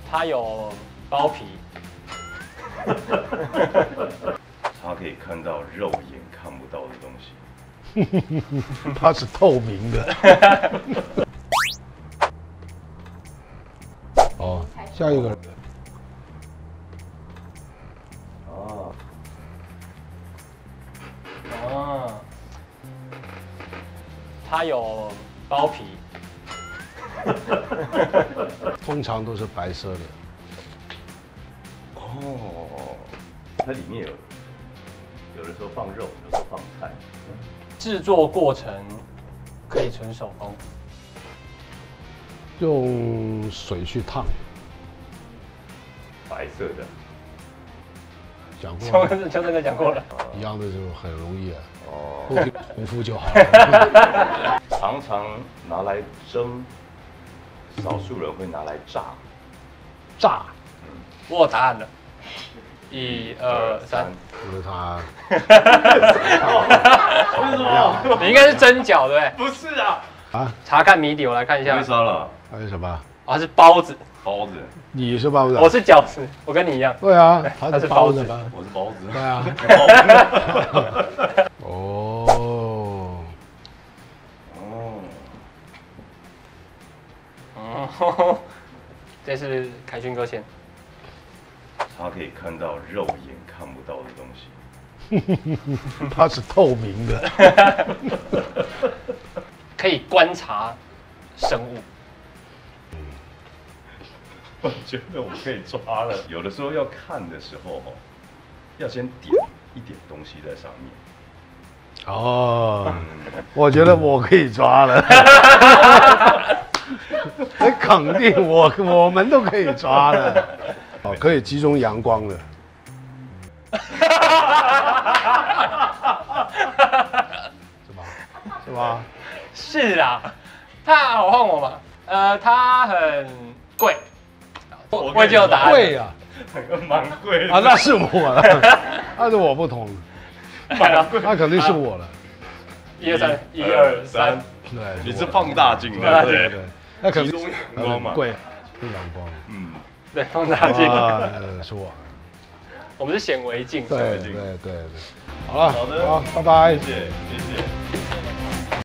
它有包皮。 它可以看到肉眼看不到的东西。 它是透明的。哦，下一个。 哦。 哦。它有包皮。 通常都是白色的。 哦，它里面有的时候放肉，有的时候放菜。 制作过程可以纯手工。 用水去烫。 白色的。 讲过了。 就真的讲过了。 一样的就很容易啊。 哦。 不停重复就好了。 常常拿来蒸，少数人会拿来炸。 炸。 我有答案了。1、2、3。 因为它。 为什么？ 你应该是蒸饺对不对？ 不是啊。 啊？ 查看谜底，我来看一下。 为啥了？ 还有什么？ 啊，它是包子。 包子。 你是包子？ 我是饺子，我跟你一样。 对啊，它是包子吧？ 我是包子。 对啊。哦。 哦。这是凯勋哥先。 它可以看到肉眼看不到的东西。 它是透明的。 可以观察生物。 我觉得我可以抓了。有的时候要看的时候，要先点一点东西在上面。 哦，我觉得我可以抓了。肯定我们都可以抓了。哦，可以集中阳光的。是吧？ 是啦，它我换我嘛，它很贵。我已经有答案。 贵啊， 蛮贵的啊，那是我了，那是我不同。那肯定是我了。 1、2、3，1、2、3。 对， 你是放大镜的，对对。 那肯定集中阳光嘛， 贵，是阳光。 嗯，对，放大镜。 是我。 我们是显微镜。 对。好了，好，拜拜。 谢谢。